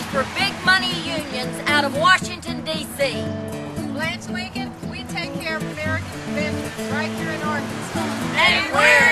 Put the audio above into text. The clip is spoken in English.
for big money unions out of Washington, D.C. Blanche Lincoln, we take care of American business right here in Arkansas. And we're